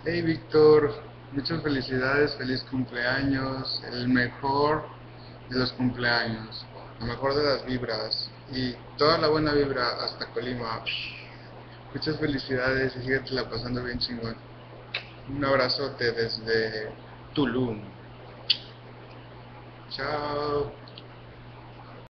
Hey Víctor, muchas felicidades, feliz cumpleaños, el mejor de los cumpleaños, lo mejor de las vibras y toda la buena vibra hasta Colima. Muchas felicidades y síguete la pasando bien chingón. Un abrazote desde Tulum. Chao.